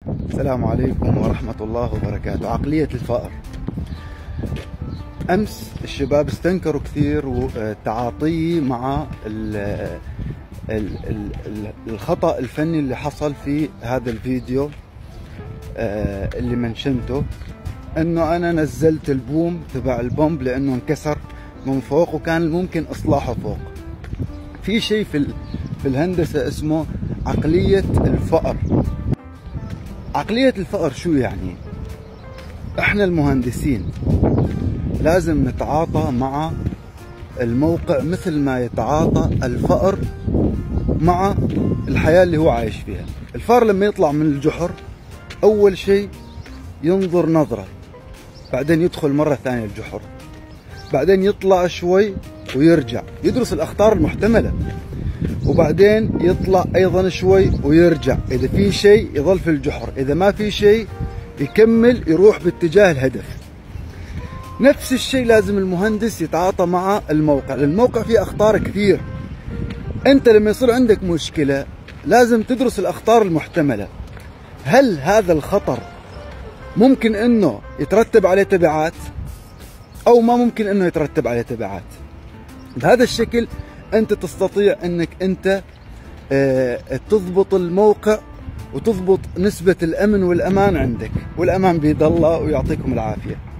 السلام عليكم ورحمة الله وبركاته. عقلية الفأر. أمس الشباب استنكروا كثير تعاطيي مع الخطأ الفني اللي حصل في هذا الفيديو اللي منشنته، انه انا نزلت البوم تبع البومب لانه انكسر من فوق وكان ممكن اصلاحه فوق. في شيء في الهندسة اسمه عقلية الفأر. عقلية الفأر شو يعني؟ احنا المهندسين لازم نتعاطى مع الموقع مثل ما يتعاطى الفأر مع الحياة اللي هو عايش فيها. الفأر لما يطلع من الجحر اول شيء ينظر نظرة، بعدين يدخل مرة ثانية الجحر، بعدين يطلع شوي ويرجع يدرس الأخطار المحتملة، وبعدين يطلع أيضا شوي ويرجع. إذا في شيء يظل في الجحر، إذا ما في شيء يكمل يروح باتجاه الهدف. نفس الشيء لازم المهندس يتعاطى مع الموقع. الموقع فيه أخطار كثير. أنت لما يصير عندك مشكلة لازم تدرس الأخطار المحتملة. هل هذا الخطر ممكن انه يترتب عليه تبعات او ما ممكن انه يترتب عليه تبعات؟ بهذا الشكل انت تستطيع انك انت تضبط الموقع وتضبط نسبة الامن والامان عندك، والامان بيد الله ويعطيكم العافية.